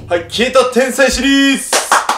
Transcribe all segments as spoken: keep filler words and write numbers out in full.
はい、消えた天才シリーズ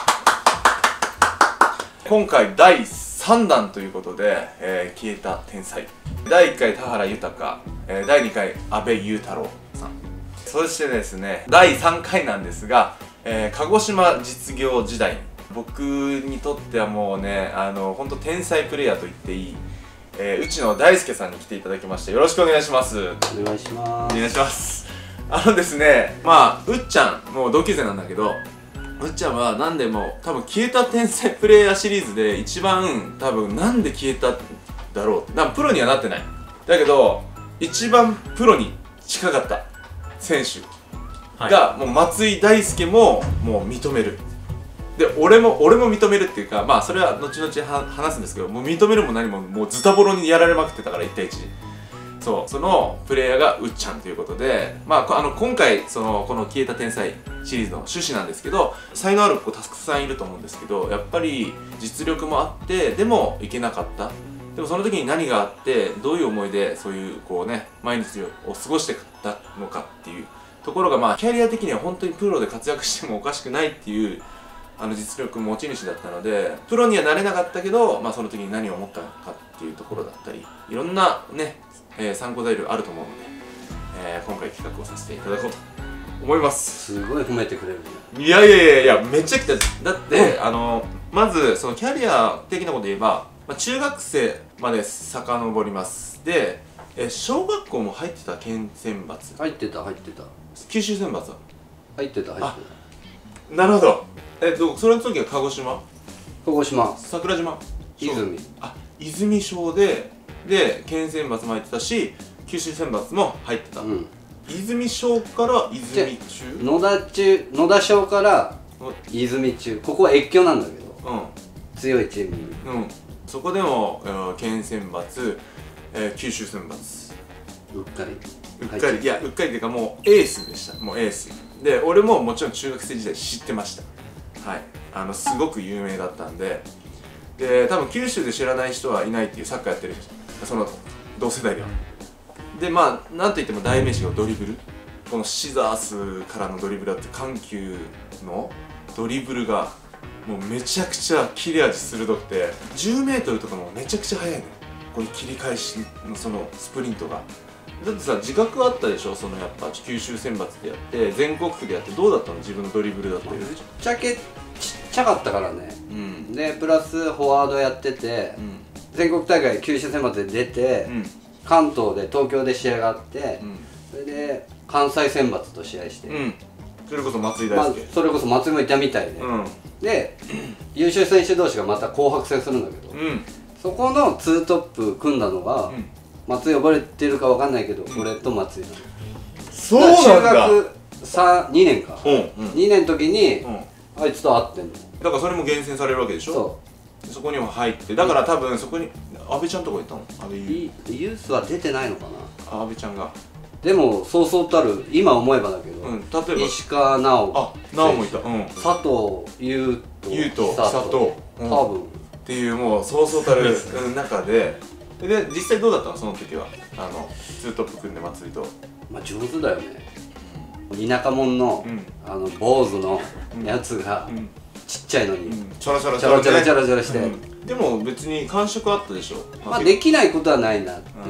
今回だいさんだんということで、えー、消えた天才だいいっかい田原豊、えー、だいにかい阿部裕太郎さん、そしてですねだいさんかいなんですが、えー、鹿児島実業時代、僕にとってはもうね、あの本当天才プレイヤーと言っていい、えー、内野大輔さんに来ていただきまして、よろしくお願いします。 お願いします。 お願いします。あのですね、まあうっちゃんもう同級生なんだけど、うっちゃんはなんでも多分消えた天才プレイヤーシリーズで一番多分なんで消えただろう、多分プロにはなってない、だけど一番プロに近かった選手が、はい、もう松井大輔ももう認める。で俺も俺も認めるっていうか、まあそれは後々は話すんですけど、もう認めるも何ももうズタボロにやられまくってたからいちたいいち。そう、そのプレイヤーがうっちゃんということで、まあ、あの今回そのこの消えた天才シリーズの趣旨なんですけど、才能ある子たくさんいると思うんですけど、やっぱり実力もあってでもいけなかった、でもその時に何があってどういう思いでそういうこうね毎日を過ごしてたのかっていうところが、まあキャリア的には本当にプロで活躍してもおかしくないっていうあの実力持ち主だったので、プロにはなれなかったけど、まあ、その時に何を思ったのかっていうところだったり、いろんなねえー、参考材料あると思うので、えー、今回企画をさせていただこうと思います。 すごい褒めてくれるね。 いやいやいやいや、めっちゃ来た。だって、うん、あのまずそのキャリア的なこと言えば、まあ、中学生まで遡ります。で、えー、小学校も入ってた県選抜。 入ってた入ってた。 九州選抜は入ってた入ってた。なるほど。えっとそれの時は鹿児島、 鹿児島、 桜島、 泉、 あ、泉小でで県選抜も入ってたし、九州選抜も入ってた、うん、泉小から泉中、 野田中、野田小から泉中、ここは越境なんだけど、うん、強いチームに、 うん、そこでも、えー、県選抜、えー、九州選抜うっかりうっかり、いやうっかりっていうかもうエースでした。もうエースで、俺ももちろん中学生時代知ってました。はい、あのすごく有名だったんで、で多分九州で知らない人はいないっていう、サッカーやってる人、その同世代では。でまあなんといっても代名詞がドリブル、このシザースからのドリブルだって、緩急のドリブルがもうめちゃくちゃ切れ味鋭くて、じゅうメートルとかもめちゃくちゃ速いの、この切り返しのそのスプリントが。だってさ、自覚あったでしょ、そのやっぱ九州選抜でやって全国区でやって、どうだったの自分のドリブルだって。ぶっちゃけちっちゃかったからね、うん、でプラスフォワードやってて、うん、全国大会九州選抜で出て、うん、関東で東京で試合があって、うん、それで関西選抜と試合して、うん、 それこそ松井大輔、 まあ、それこそ松井もいたみたいで、うん、で優勝選手同士がまた紅白戦するんだけど、うん、そこのツートップ組んだのが、うん、松井呼ばれてるかわかんないけど、うん、俺と松井なの。 そうなんだ。中学さんにねんか、うんうん、にねんの時に、うん、あいつと会ってんの。 だからそれも厳選されるわけでしょ。そうそこにも入って、だから多分そこに阿部ちゃんとかいたの。阿部ユースは出てないのかな、 阿部ちゃんが。でもそうそうたる、今思えばだけど、うん、例えば石川直、 あ、直もいた、うん、 佐藤優斗、 優斗、佐藤、 うん、多分っていう、もうそうそうたる中で、で実際どうだったのその時は。あのツートップ組んで松井と。 まあ上手だよね。田舎者の、うん、あの坊主のやつが、うん、ちっちゃいのに、うん、 チョロチョロチョロチョロチョロチョロして、うん、 でも別に感触あったでしょ。 まあできないことはないなっていう、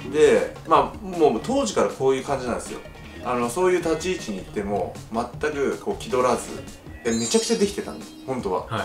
うん、でまあもう当時からこういう感じなんですよ。あのそういう立ち位置に行っても全くこう気取らず、めちゃくちゃできてたんだ本当は、はい、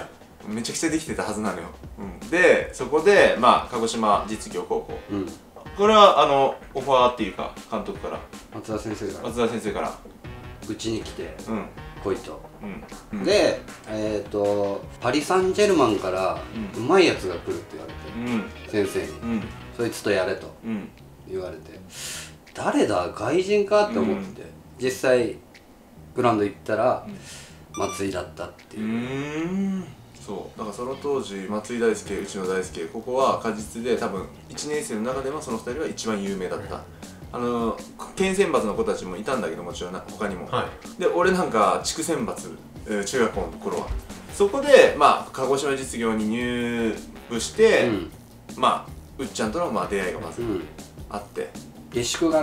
めちゃくちゃできてたはずなのよ、うん、でそこでまあ鹿児島実業高校、うん、これはあのオファーっていうか監督から松田先生から松田先生からうちに来て、うん、来いと、うんうん、で、えーとパリ・サンジェルマンからうまいやつが来るって言われて、うん、先生に、うん、そいつとやれと言われて、誰だ外人かって思って、うん、実際グラウンド行ったら、うん、松井だったっていう。うーん、そうだからその当時松井大輔、内野大輔、ここは果実で多分いちねん生の中でもそのふたりは一番有名だった、はい、あの県選抜の子たちもいたんだけど、もちろん他にも、はい、で俺なんか地区選抜、えー、中学校の頃はそこでまあ鹿児島実業に入部して、うん、まあうっちゃんとのまあ出会いがまずあって、 うん、下宿がね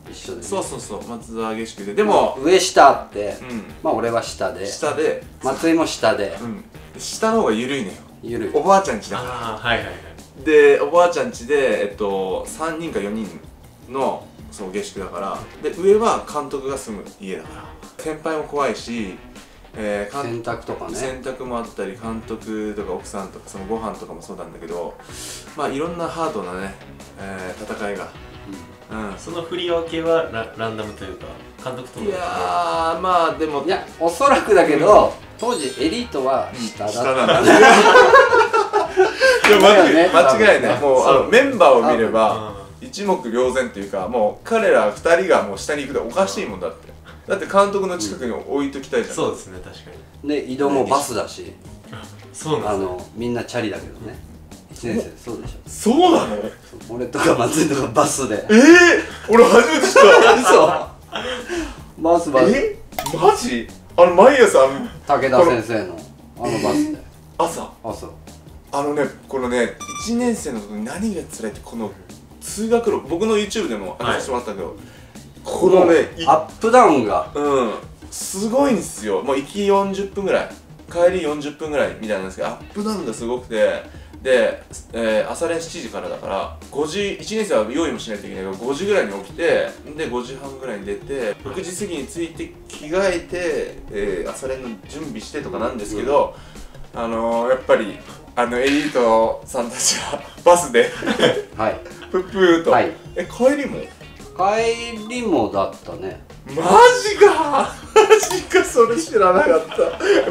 一緒で、ね、 そうそうそう、松沢下宿で、でも上下あって、 うん、 まあ俺は下で下で松井も下で、 うん、下の方が緩いのよ。 緩い。 おばあちゃん家だから。 ああはいはいはい。 でおばあちゃん家でえっとさんにんかよにんのその下宿だから、で上は監督が住む家だから、先輩も怖いし、えー、 洗濯とかね、 洗濯もあったり、監督とか奥さんとかそのご飯とかもそうなんだけど、まあいろんなハードなね、えー、戦いが、 うんうん、その振り分けは ラ, ランダムというか監督との、 いやーまあでも、 いやおそらくだけど、うん、当時エリートは下だった、うん、下なんだいや間違いない、もうあのメンバーを見れば一目瞭然というか、もう彼らふたりがもう下に行くとおかしいもんだって。だって監督の近くに置いときたいじゃん、 うん、そうですね、確かに。 で移動もバスだし、 そうなんです、ね、あのみんなチャリだけどね、いちねん生そうでしょ。 そうなの？ 俺とか松井とかバスで。 えー、俺初めて知った。 嘘。バスバス。 えマジ？あの毎朝武田先生のあのバスで、 朝朝あのね、このねいちねん生の時に何が辛いって、この通学路、僕の YouTube でも上げさせてもらったけど、はい、このねアップダウンがうんすごいんですよ。もう行きよんじゅっぷんぐらい、帰りよんじゅっぷんぐらいみたいなんですけど、アップダウンがすごくて、で、えー、朝練しちじからだからごじ、いちねん生は用意もしないといけないからごじぐらいに起きて、でごじはんぐらいに出てろくじ過ぎに着いて着替えて、えー、朝練の準備してとかなんですけど、うん、あのー、やっぱりあのエリートさんたちはバスではいプップーと、はい、え帰りも帰りもだったね。 マジかマジか、それ知らなかった。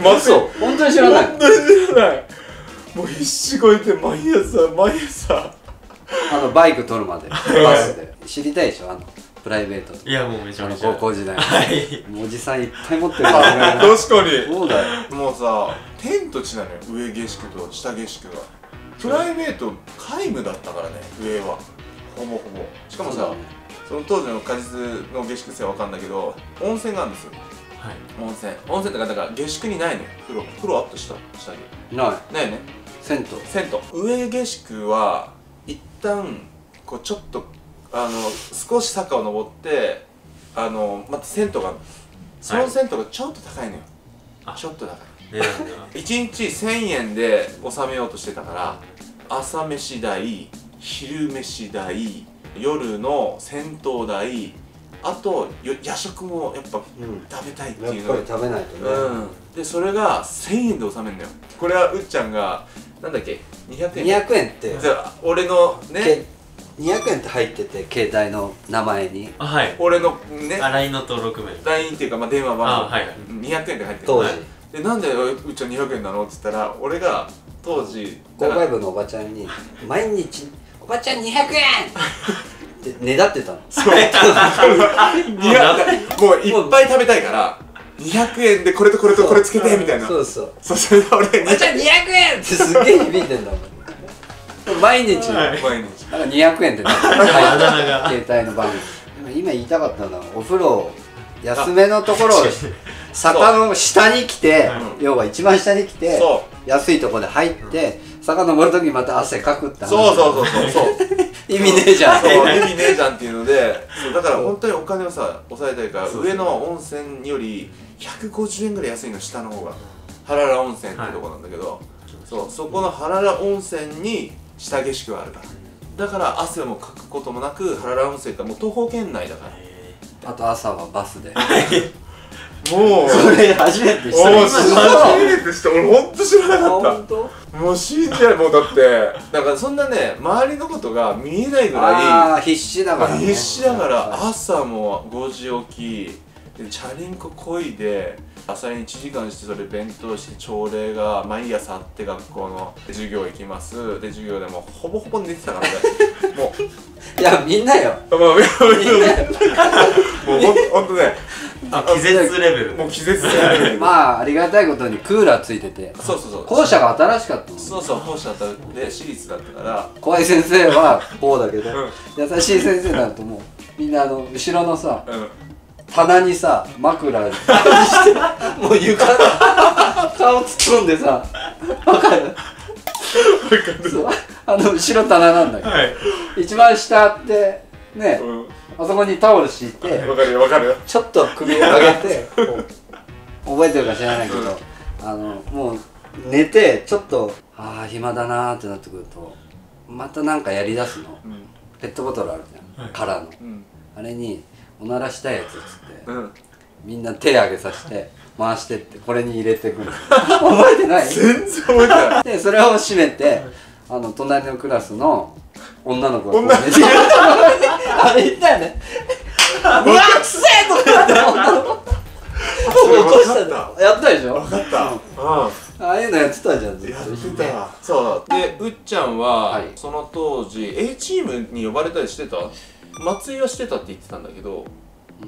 マジ本当に知らない。 本当に知らない。もう必死こいて毎朝毎朝あのバイク取るまでバスで知りたいでしょ、あのプライベートとか。 いやもうめちゃめちゃ高校時代の、 はい、 もうおじさんいっぱい持ってるから、ね、確かにそうだよ。 もうさ天と地なのよ、上下宿と下下宿が。プライベート皆無だったからね、上はほぼほぼ。しかもさ、その当時の果実の下宿生は分かんないけど、温泉があるんですよ。はい、温泉温泉ってか、だから下宿にないのよ、風呂。風呂あった下下にないないよね。 銭湯銭湯。上下宿は一旦こうちょっとあの少し坂を登ってあのまた銭湯がある。その銭湯がちょっと高いのよ、はい、ちょっと高い。いちにちせんえんで収めようとしてたから、朝飯代、昼飯代、夜の銭湯代、あと夜食もやっぱ食べたいっていうの、 うん、やっぱり食べないとね、 うん、でそれがせんえんで収めるのよ。これはうっちゃんがなんだっけにひゃくえんにひゃくえんって俺のねにひゃくえんって入ってて、携帯の名前に、 はい、 俺のねライン の登録名ライン っていうか、まあ、電話番号、はい、にひゃくえんって入ってる当時で、なんでうっちゃんにひゃくえんなのって言ったら、俺が当時購買部のおばちゃんに毎日「おばちゃんにひゃくえん!」ってねだってたの。 そうもういっぱい食べたいからにひゃくえんでこれとこれとこれつけてみたいな。 そうそうそう、それで俺 「おばちゃんにひゃくえん!」ってすっげえ響いてんだもん。毎日毎日だからにひゃくえんってね、携帯の番号。今言いたかったのは、お風呂安めのところを坂の下に来て、要は一番下に来て安いところで入って坂登るときまた汗かくって話。 そうそうそうそう意味ねえじゃん。 そう意味ねえじゃんっていうので、そうだから本当にお金をさ抑えたいから、上の温泉よりひゃくごじゅうえんぐらい安いの、下の方が原良温泉っていうとこなんだけど、そうそこの原良温泉に下下宿があるから、だから汗もかくこともなく、原良温泉ってもう徒歩圏内だから。 あと朝はバスでもうそれ初めて知った。 初めて知った。俺ほんと知らなかった。もう信じない。もうだってだからそんなね、周りのことが見えないぐらいああ必死だからね。 必死だから朝もごじ起きでチャリンコこいで朝にいちじかんして、それ勉強して朝礼が毎朝あって、学校の授業行きます。で授業でもほぼほぼ寝てたからねもういやみんなよ、 まあみんなよもうほんとほんとね、 あ気絶レベル、 もう気絶レベルまあありがたいことにクーラーついてて、 そうそうそう、 校舎が新しかったもん。 そうそう、校舎で私立だったから、 怖い先生はこうだけど、優しい先生だともうみんなあの後ろのさ、棚にさ枕してもう床で顔突っ込んでさ、わかる？そう、あの後ろ棚なんだけど、一番下ってね、 あそこにタオル敷いてわかるよわかるよ。 ちょっと首を上げて覚えてるか知らないけど、あのもう寝てちょっとああ暇だなーってなってくるとまたなんかやりだすの、うん、ペットボトルあるじゃん、はい、空の、うん、あれにおならしたいやつっつって、うん、みんな手上げさせて回してってこれに入れてくる覚えてない？ 全然覚えてない。 でそれを閉めてあの隣のクラスの女の子がこう寝てるあれ言ったよねうわっくせえとかって女の子起こしたのやったでしょ。 分かった、うん、 ああいうのやってたじゃん。 やってた。そうでうっちゃんは、はい、その当時 A チームに呼ばれたりしてた？松井はしてたって言ってたんだけど、 うん、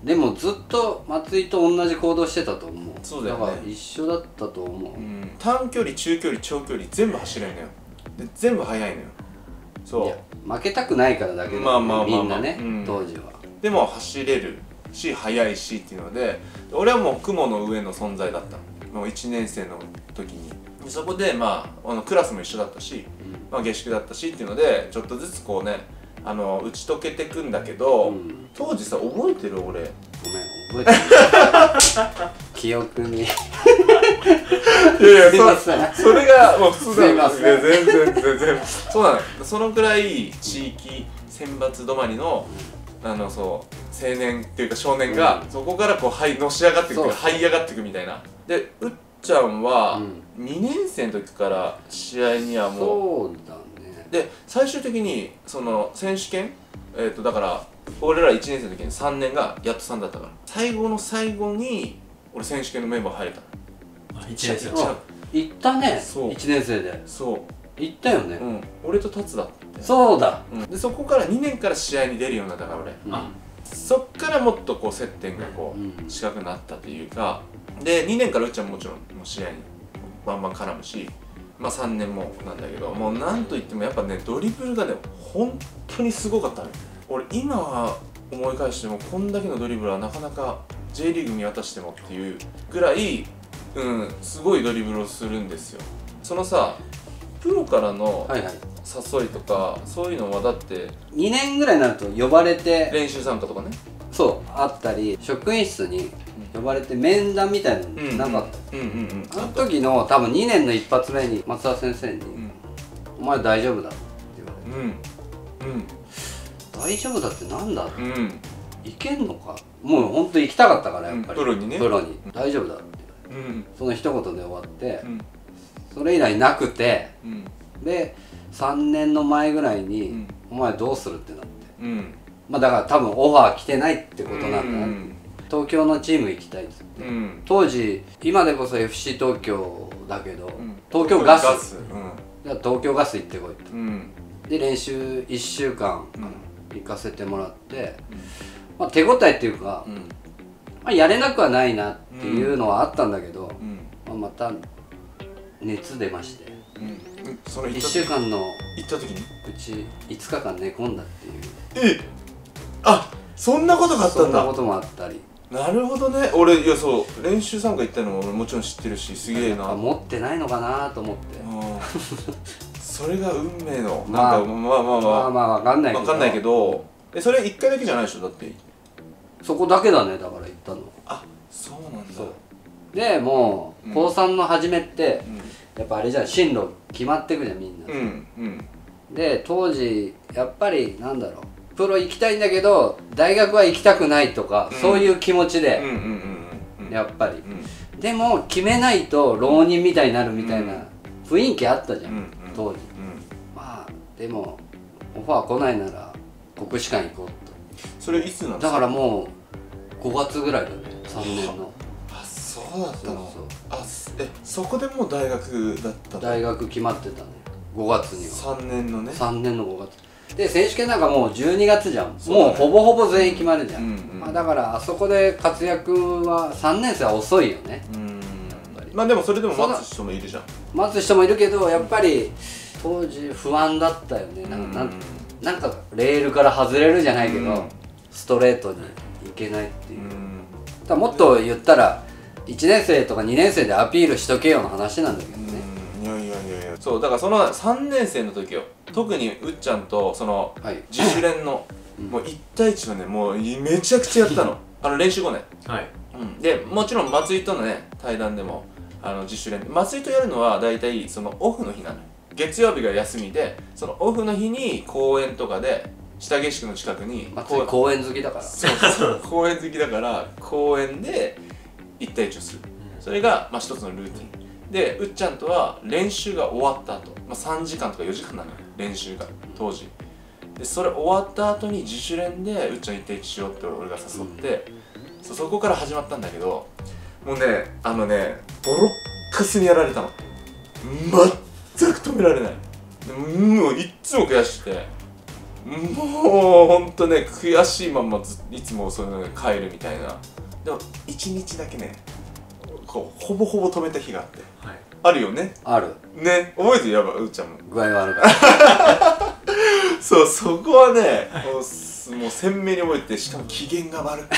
でもずっと松井と同じ行動してたと思う。 そうだよね。 だから一緒だったと思う、うん、 短距離中距離長距離全部走れんのよ。で全部速いのよ。そういや負けたくないからだけど、ね、みんなね、うん、当時は。でも走れるし速いしっていうので俺はもう雲の上の存在だったの。もういちねん生の時にでそこでまああのクラスも一緒だったし、うんまあ、下宿だったしっていうのでちょっとずつこうねあの打ち解けてくんだけど、うん、当時さ覚えてる俺ごめん覚えてる記憶にいやいやそ, それがもう普通だよ。全然全然そうなの。そのくらい地域選抜止まりの、うん、あのそう青年っていうか少年が、うん、そこからこうはいのし上がっていく這い上がっていくみたいな。でうっちゃんは、うん、にねん生の時から試合にはもうそうだね。 で最終的にその選手権えっ、ー、とだから俺らいちねん生の時にさんねんがやっとさんだったから最後の最後に俺選手権のメンバー入れた。 いちねん生行ったね。いちねん生でそう行ったよね、 うん、俺と達だって。 そうだ、 うん、でそこからにねんから試合に出るようになったから俺、うん、そっからもっとこう接点がこう、うん、近くなったというかでにねんからうっちゃんももちろんもう試合にバンバン絡むしまあさんねんもなんだけどもうなんといってもやっぱねドリブルがね本当にすごかったね。俺今は思い返してもこんだけのドリブルはなかなか J リーグ見渡してもっていうぐらいうんすごいドリブルをするんですよ。そのさプロからの誘いとか、はいはい、そういうのはだってにねんぐらいになると呼ばれて練習参加とかねそうあったり職員室に呼ばれて面談みたいなのなかった。あの時の多分にねんの一発目に松田先生に「うん、お前大丈夫だ」って言われて「うんうん、大丈夫だってなんだ?」って、うん、いけんのかもうほんと行きたかったからやっぱり、うん、プロにねプロに「大丈夫だ」って言われて、うん、その一言で終わって、うん、それ以来なくて、うん、でさんねんの前ぐらいに、うん、お前どうするってなって、うん、まあだから多分オファー来てないってことなんだなって、うん、東京のチーム行きたいっつって、うん、当時今でこそ エフシー 東京だけど、うん、東京ガス、ガス、うん、じゃあ東京ガス行ってこいと、うん、で練習いっしゅうかん、うん、行かせてもらって、うんまあ、手応えっていうか、うんまあ、やれなくはないなっていうのはあったんだけど、うんまあ、また熱出まして、うん、そのいっしゅうかんの行った時にうちいつかかん寝込んだっていう。 えあそんなことがあったんだ。 そんなこともあったり。 なるほどね。俺いやそう練習参加行ったのも俺もちろん知ってるしすげえな。 持ってないのかなと思ってそれが運命のなんかまあまあまあまあまあ分かんないけど分かんないけどえそれいっかいだけじゃないでしょだって。 そこだけだねだから行ったの。 あそうなんだ。そうでもう高さんの初めって、うんやっぱあれじゃん進路決まってくじゃんみんな、うんうん、で当時やっぱりなんだろうプロ行きたいんだけど大学は行きたくないとか、うん、そういう気持ちでやっぱり、うん、でも決めないと浪人みたいになるみたいな雰囲気あったじゃん、うん、当時、うん、まあでもオファー来ないなら国士舘行こうと。 それいつなんですか。 だからもうごがつぐらいだねさんねんの。 あそうだったの。そうそうあえそこでもう大学だったの。 大学決まってたねごがつには。 さんねんのね。 さんねんのごがつで選手権なんかもうじゅうにがつじゃん、ね、もうほぼほぼ全員決まるじゃん、うんうんまあ、だからあそこで活躍はさんねん生は遅いよね。うんやっぱりまあでもそれでも待つ人もいるじゃん。 待つ人もいるけどやっぱり当時不安だったよね。なんか、なんなんかレールから外れるじゃないけど、うん、ストレートにいけないっていう、うん、だもっと言ったらいちねん生とかにねん生でアピールしとけよの話なんだけどね。 いやいやいやいやそうだからそのさんねん生の時よ特にうっちゃんとその、はい、自主練のもういちたいいちはねもうめちゃくちゃやったのあの練習後ね、 はい、 うん、でもちろん松井とのね対談でもあの自主練松井とやるのは大体そのオフの日なのよ。月曜日が休みでそのオフの日に公園とかで下下宿の近くに松井公園好きだからそうそう公園好きだから公園でいちたいいちをする、うん、それがまあ一つのルーティンでうっちゃんとは練習が終わった後、まあさんじかんとかよじかんなのよ練習が当時でそれ終わった後に自主練でうっちゃんいちたいいちしようって俺が誘って、うん、そ, そこから始まったんだけどもうねあのねボロッカスにやられたの全く止められないもういっつも悔しくてもうほんとね悔しいまんまずいつもそういうの帰るみたいなでもいちにちだけねこうほぼほぼ止めた日があって、はい、あるよねあるね覚えてるやばうっちゃんも具合悪かったそうそこはねもう、もう鮮明に覚えてしかも機嫌が悪く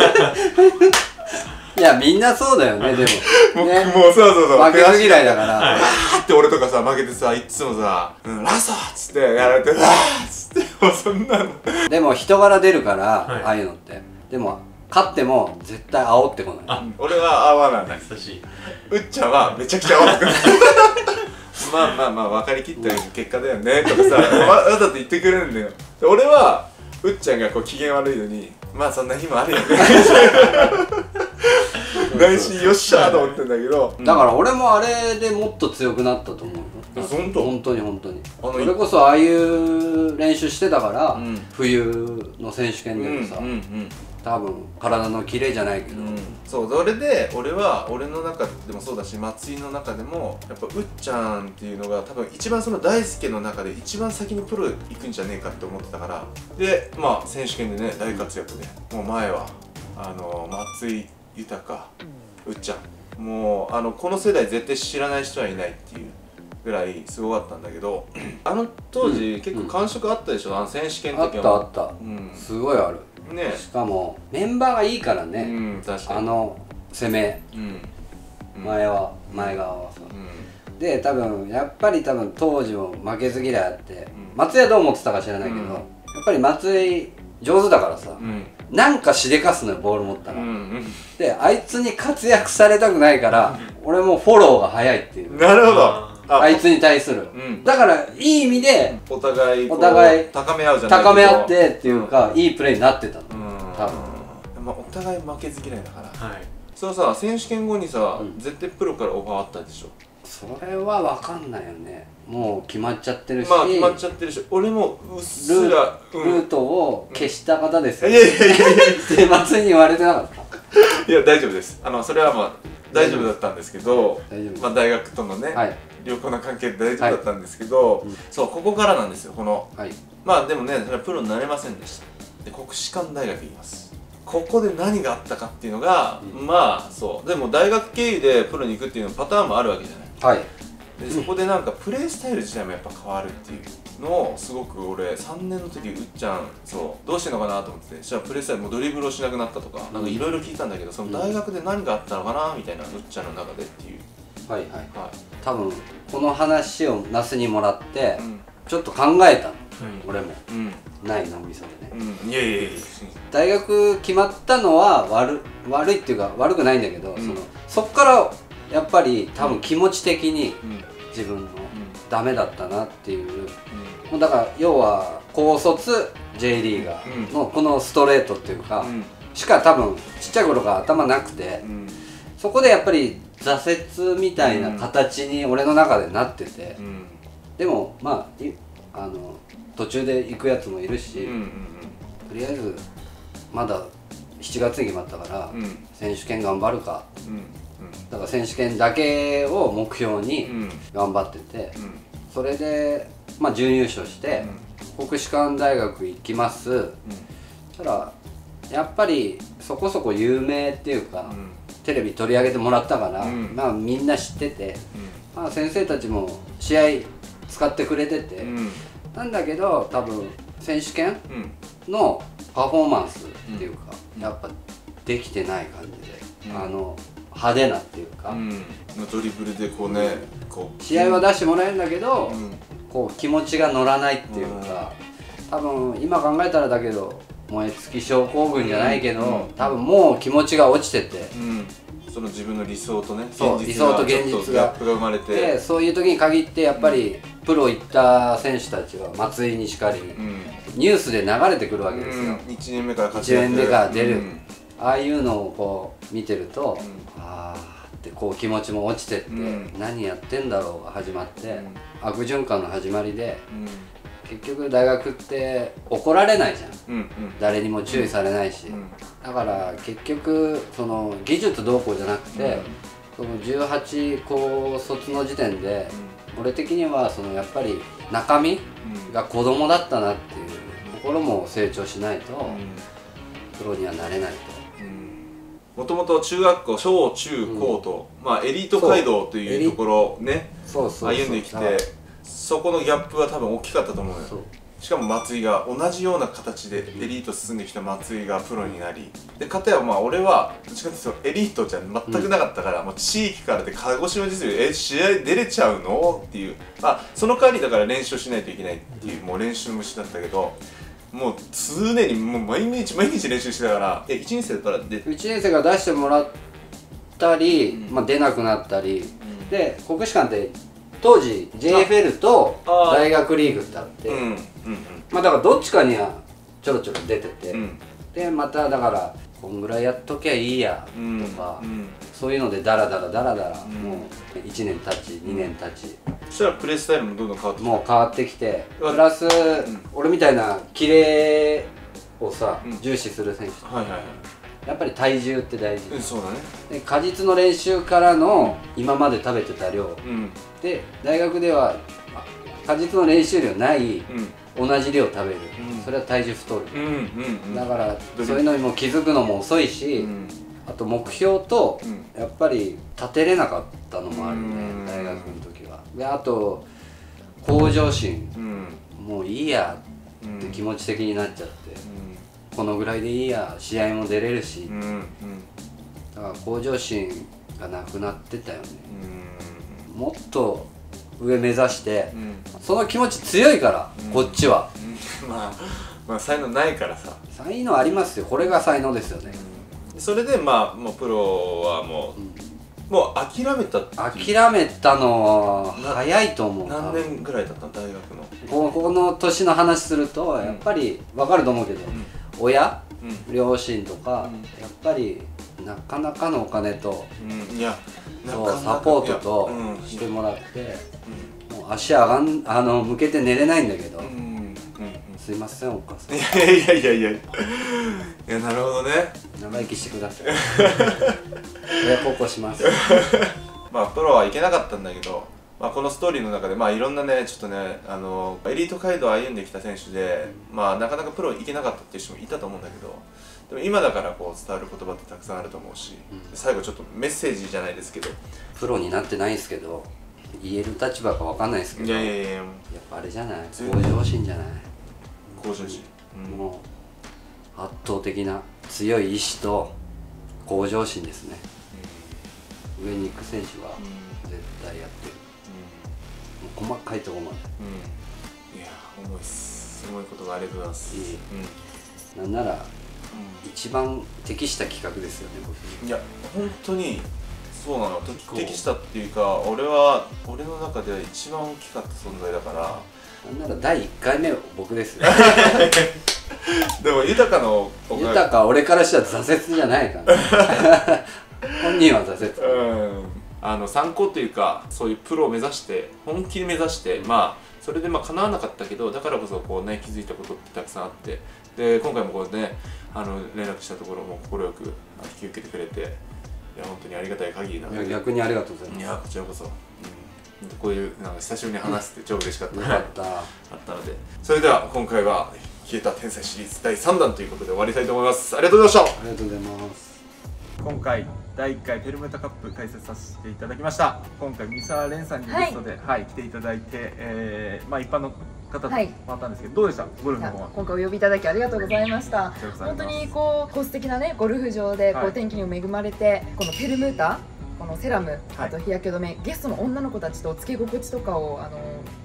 いやみんなそうだよねでもねもうそうそうそう負けず嫌いだからわーって俺とかさ負けてさいつもさ、うん、ラストっつってやられてわーっつってもうそんなのでも人柄出るから、はい、ああいうのってでも勝っても絶対煽ってこないあ俺は煽らない優しいうっちゃんはめちゃくちゃ煽ってくるまあまあまあ分かりきった結果だよねとかさわざと言ってくれるんだよ俺はうっちゃんがこう機嫌悪いのにまあそんな日もあるよね内心よっしゃーと思ってんだけどだから俺もあれでもっと強くなったと思う本当本当に本当にそれこそああいう練習してたから、うん、冬の選手権でもさ、うんうんうん、多分体のキレじゃないけど、うん、 そうそれで俺は俺の中でもそうだし松井の中でもやっぱうっちゃんっていうのが多分一番その大輔の中で一番先にプロ行くんじゃねえかって思ってたからでまあ選手権でね大活躍でもう前はあの松井豊うっちゃんもうあのこの世代絶対知らない人はいないっていうぐらいすごかったんだけどあの当時、うん、結構感触あったでしょ、うん、あの選手権の時はあったあった、うん、すごいあるねしかもメンバーがいいからね、 うん、確かにあの攻め、うん、前は、うん、前側はさ、うん、で多分やっぱり多分当時も負けず嫌いあって、うん、松井はどう思ってたか知らないけど、うん、やっぱり松井上手だからさ、うん、なんかしでかすのよボール持ったら、うんうん、であいつに活躍されたくないから、うん、俺もフォローが早いっていうなるほどあいつに対する、うん、だからいい意味でお互いお互い高め合うじゃないけど高め合ってっていうか、うん、いいプレーになってたの、うん、多分、 まあ、お互い負けず嫌いだから、はい、そのさ選手権後にさ、うん、絶対プロからオファーあったでしょそれは分かんないよねもう決まっちゃってるしまあ決まっちゃってるし俺もうっすらルー、うん、ルートを消した方ですよ、 いやいやいやいやって松井に言われてなかったいや大丈夫ですあのそれはまあ大丈夫だったんですけどまあ大学とのね、はい、良好な関係で大丈夫だったんですけど、はいうん、そうここからなんですよこの、はい、まあでもねそれはプロになれませんでしたで国士舘大学行きますここで何があったかっていうのが、うん、まあそうでも大学経由でプロに行くっていうのパターンもあるわけじゃない、はい、でそこでなんかプレースタイル自体もやっぱ変わるっていうのをすごく俺さんねんの時うっちゃんそうどうしてんのかなと思ってじゃあプレースタイルもうドリブルをしなくなったとかなんかいろいろ聞いたんだけどその大学で何があったのかなみたいなうっちゃんの中でっていうはいはい、はい、多分この話を那須にもらって、うん、ちょっと考えたの、うん、俺も、うん、ない脳みそでね、 うん、いやいやいや大学決まったのは悪悪いっていうか悪くないんだけど、うん、そのそっからやっぱり多分気持ち的に自分のダメだったなっていう、うん、だから要は高卒 ジェイリーガーのこのストレートっていうか、うん、しか多分ちっちゃい頃から頭なくて、うん、そこでやっぱり挫折みたいな形に俺の中でなってて、うん、でもまああの途中で行くやつもいるし、うんうんうん、とりあえずまだしちがつに決まったから、うん、選手権頑張るか、うんうん、だから選手権だけを目標に頑張ってて、うん、それで、まあ、準優勝して、うん、国士舘大学行きます、うん、ただやっぱりそこそこ有名っていうか、うん、テレビ取り上げてもらったから、うん、まあみんな知ってて、うん、まあ先生たちも試合使ってくれてて、うん、なんだけど多分選手権のパフォーマンスっていうか、うん、やっぱできてない感じで、うん、あの派手なっていうか、うん、 ドリブルでこうね、 こう試合は出してもらえるんだけど、うん、こう気持ちが乗らないっていうか、 多分今考えたらだけど燃え尽き症候群じゃないけど、うん、多分もう気持ちが落ちてて、 うん、その自分の理想とね、 そう理想と現実がギャップが生まれて、 でそういう時に限ってやっぱり、うん、プロ行った選手たちは松井にしかり、うん、ニュースで流れてくるわけですよ、うん、 いちねんめから活躍いちねんめから出る、うん、ああいうのをこう見てると、うん、ああってこう気持ちも落ちてって、うん、何やってんだろうが始まって、うん、悪循環の始まりで、うん、結局大学って怒られないじゃん、うんうん、誰にも注意されないし、うん、だから結局その技術どうこうじゃなくて、うん、そのじゅうはち高卒の時点で、うん、俺的にはそのやっぱり中身が子供だったなっていうところも成長しないと、うん、プロにはなれないと。 もともと中学校小中高と、うん、まあエリート街道というところをね歩んできて、そこのギャップは多分大きかったと思うよ。しかも松井が同じような形でエリート進んできた松井がプロになり、でかたやまあ俺はどっちかというとエリートじゃ全くなかったから、うん、もう地域からで鹿児島実業え試合出れちゃうのっていう、まあその代わりだから練習しないといけないっていう、もう練習虫だったけど、もう常にもう毎日毎日練習してたから、えいちねん生からでいちねん生から出してもらったり、うん、まあ出なくなったり、うん、で国士舘って当時 ジェイエフエル と大学リーグってあって、まあだからどっちかにはちょろちょろ出てて、うん、でまただからこんぐらいやっときゃいいやとか、うんうん、そういうのでダラダラダラダラ、うん、もういちねん経ちにねん経ち、 そしたらプレースタイルもどんどん変わってきて、 もう変わってきて、プラス、うん、俺みたいな綺麗をさ、うん、重視する選手、はいはいはい、やっぱり体重って大事、 うん、そうだね。 で果実の練習からの今まで食べてた量、うん、で大学では果実の練習量ない、うん、同じ量食べる、うん、それは体重太る、うんうんうん、だからそういうのにも気づくのも遅いし、うん、あと目標と、うん、やっぱり立てれなかったのもあるね、うん、大学の時は。であと向上心、うん、もういいやって気持ち的になっちゃって、うん、このぐらいでいいや、試合も出れるし、うんうん、だから向上心がなくなってたよね、うん、もっと上目指して、うん、その気持ち強いから、うん、こっちは、 うん、まあまあ才能ないからさ。 才能ありますよ、これが才能ですよね、 うん、それでまあもうプロはもう、うん、もう諦めたって諦めたのは早いと思う。 何年ぐらいだったの大学のここの年の話するとやっぱり分かると思うけど、うん、親、うん、両親とか、うん、やっぱりなかなかのお金と、うん、いやそうサポートとしてもらって、うん、もう足上がんあの向けて寝れないんだけど、うんうん、すいませんお母さん。 いやいやいやいやいや、なるほどね。 長生きしてください。親孝行します。 まあプロはいけなかったんだけど、まあ、このストーリーの中でまあいろんなねちょっとねあのエリート街道を歩んできた選手で、まあなかなかプロいけなかったっていう人もいたと思うんだけど、でも今だからこう伝わる言葉ってたくさんあると思うし、うん、最後ちょっとメッセージじゃないですけど、 プロになってないんですけど言える立場かわかんないですけど、 いやいやいややっぱあれじゃない、向上心じゃない、 向上心、 うん、もう圧倒的な強い意志と向上心ですね、うん、上に行く選手は絶対やってる、うん、もう細かいところまで、 うん、いや重いっす、すごいことがありがとうございます。いい、 うん、なんなら一番適した企画ですよね、僕。 いや本当にそうなの、適したっていうか、俺は俺の中では一番大きかった存在だから。 なんならだいいっかいめ僕ですよ。 でも豊の豊か俺からしたら挫折じゃないから、ね、本人は挫折、 うん、あの参考というか、そういうプロを目指して本気で目指して、まあそれでまあ叶わなかったけど、だからこそこうね気づいたことってたくさんあって、で今回もこうねあの連絡したところも快く引き受けてくれて、いや本当にありがたい限りなので。 いや逆にありがとうございます。 いやこちらこそ、うん、こういうなんか久しぶりに話して超嬉しかった、 よかったあったので、それでは今回は消えた天才シリーズだいさんだんということで終わりたいと思います。ありがとうございました。 ありがとうございます。 今回だいいっかいペルムタカップ開設させていただきました。今回三沢蓮さんにゲストで、はいはい、来ていただいて、えー、まあ一般の方と回ったんですけど、はい、どうでしたゴルフの方は。 今回お呼びいただきありがとうございました。本当にこうこう素敵なねゴルフ場でこう、はい、天気にも恵まれて、このペルムータ、このセラム、あと日焼け止め、はい、ゲストの女の子たちとつけ心地とかをあの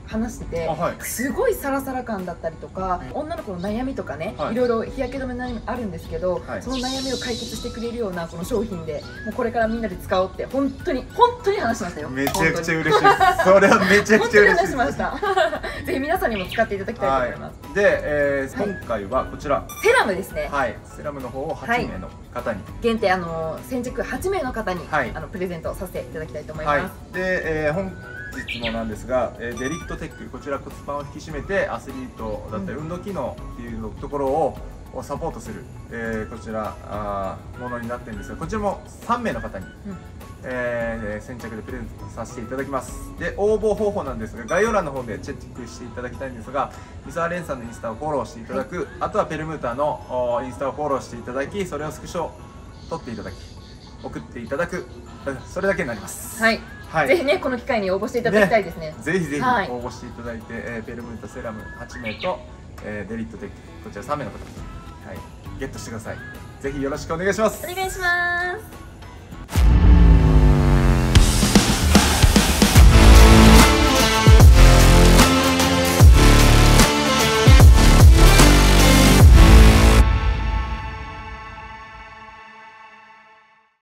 話してて、 はい、 すごいサラサラ感だったりとか、うん、女の子の悩みとかね、はい、いろいろ日焼け止めの悩みあるんですけど、はい、その悩みを解決してくれるようなこの商品でもうこれからみんなで使おうって本当に本当に話しましたよ。 めちゃくちゃ嬉しいです。それはめちゃくちゃ嬉しいです。本当に話しました。 ぜひ皆さんにも使っていただきたいと思います。 はい、で、えーはい、今回はこちらセラムですね。 はい、セラムの方をはちめいの方に、はい、 限定あの先着はちめいの方に、はい、あのプレゼントさせていただきたいと思います。はい、 で、えー、本日もなんですが、えー、デリクトテック、こちら骨盤を引き締めてアスリートだったり運動機能っていうところをサポートする、えー、こちらあものになってるんですが、こちらもさんめいの方に、うん、えー、先着でプレゼントさせていただきます。で、応募方法なんですが、概要欄の方でチェックしていただきたいんですが、三沢蓮さんのインスタをフォローしていただく、はい、あとはペルムーターのインスタをフォローしていただき、それをスクショ撮っていただき送っていただく、それだけになります。 はい、はい、ぜひねこの機会に応募していただきたいですね。ね、 ぜひぜひ応募していただいて、えー、ペルムータセラムはちめいと、えー、デリットテックこちらさんめいの方、はい、ゲットしてください。ぜひよろしくお願いします。 お願いします。